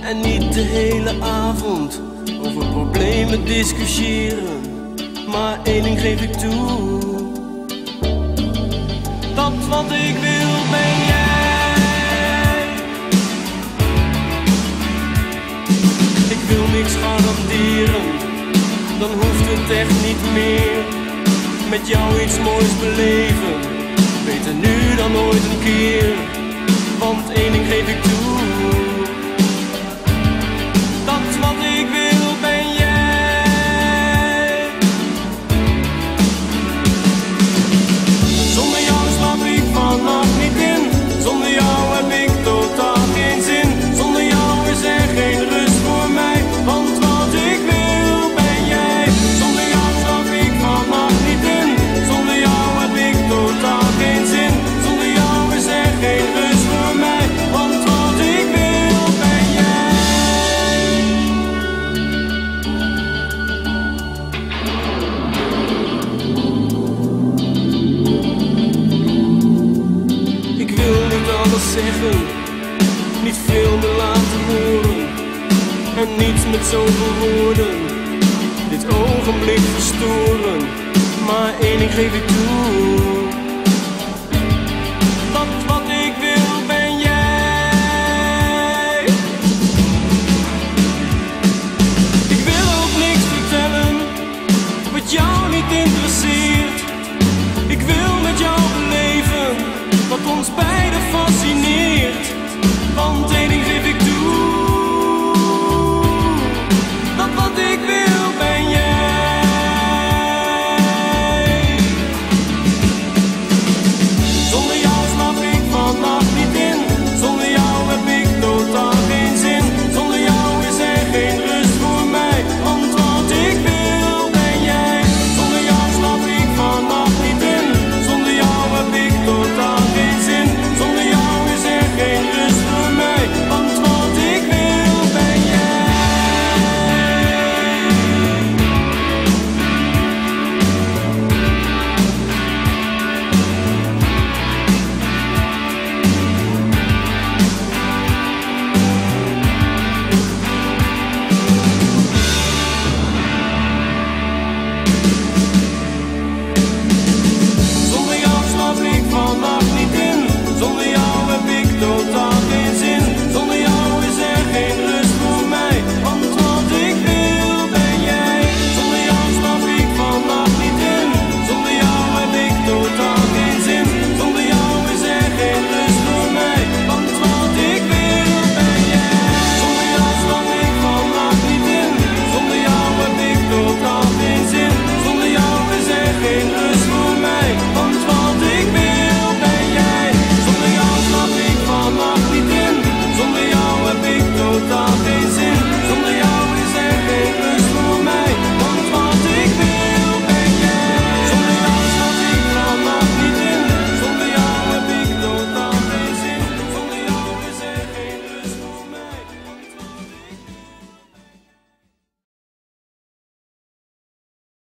En niet de hele avond over problemen discussiëren. Maar één ding geef ik toe: dat wat ik wil ben jij. Ik wil niks garanderen, dan hoeft het echt niet meer. Met jou iets moois beleven, beter nu dan ooit een keer. Want één ding geef ik toe: dat wat ik wil ben jij. Zonder jou slaap ik vannacht niet in. Zonder jou heb ik totaal geen zin. Zonder jou is er geen rust voor mij. Want wat ik wil ben jij. Zonder jou slaap ik vannacht niet in. Zonder jou heb ik totaal geen zin. Zonder jou is er geen rust voor mij. Want wat ik wil ben jij. Ik wil niet alles zeggen, niet veel meer laten horen. En niets met zoveel woorden dit ogenblik verstoren. Maar één ding geef ik toe: dat wat ik wil ben jij. Ik wil ook niks vertellen wat jou niet interesseert. Ik wil met jou beleven wat ons beiden fascineert. Want één ding geef ik toe: dat wat ik wil